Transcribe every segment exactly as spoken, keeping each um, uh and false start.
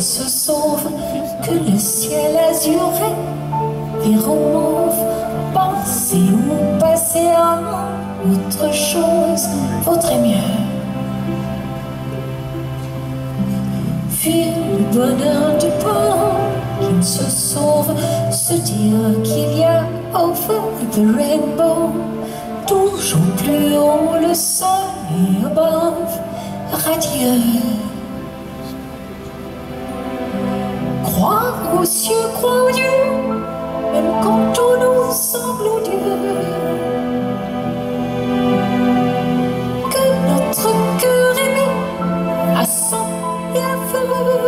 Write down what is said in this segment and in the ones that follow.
se sauve, que le ciel azuré verront mauve, penser ou passer à autre chose vaudrait mieux. Fuir le bonheur du pauvre qui ne se sauve, se dire qu'il y a over the rainbow, toujours plus haut le soleil above, radieux. Croire aux cieux, croire aux dieux, même quand tout nous semble odieux. Que notre cœur est mis à sang et à feu.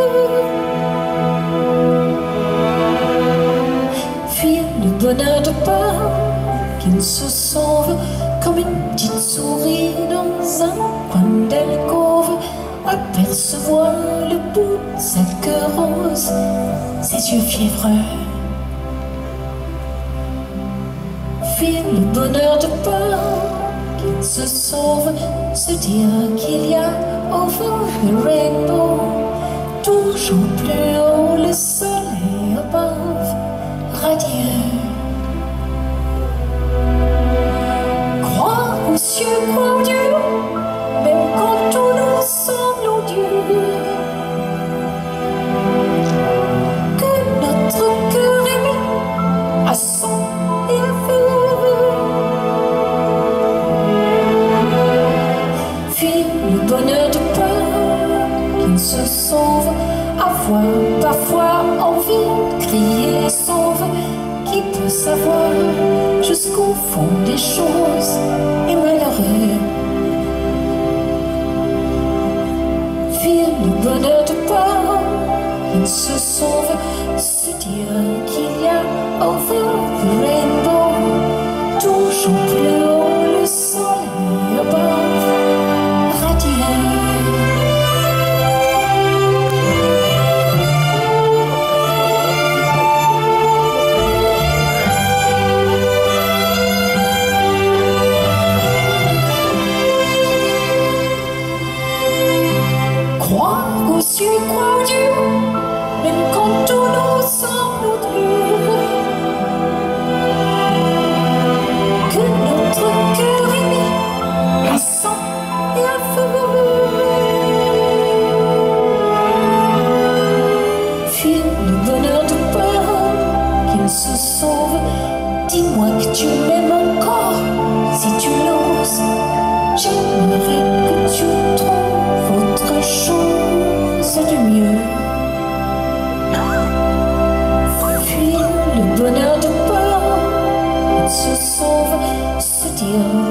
Fuir le bonheur de peur qui ne se sauve, comme une petite souris dans un coin d'alcôve, apercevoir le bout de sa queue rose, ses yeux fiévreux. Fuir le bonheur de peur qui ne se sauve, se dire qu'il y a over the rainbow, toujours plus haut le soleil above, radieux. Croire aux cieux, croire aux dieux, même quand tout nous semble odieux. Que notre cœur est mis à sang et à feu. Fuir le bonheur de peur qui ne se sauve, avoir parfois envie de crier sauve, qui peut savoir jusqu'au fond des choses et malheureux. Fuir le bonheur de peur qui ne se sauve, se dire qu'il y a over the rainbow, toujours plus haut le soleil above, radieux. Croire aux cieux, croire aux dieux, même quand tout nous semble odieux. Que notre cœur est mis à sang et à feu. Fuir le bonheur de peur qui ne se sauve, dis-moi que tu m'aimes encore si tu l'oses. J'aimerais que tu trouves autre chose de mieux. Fuir le bonheur de peur, se sauve, se dire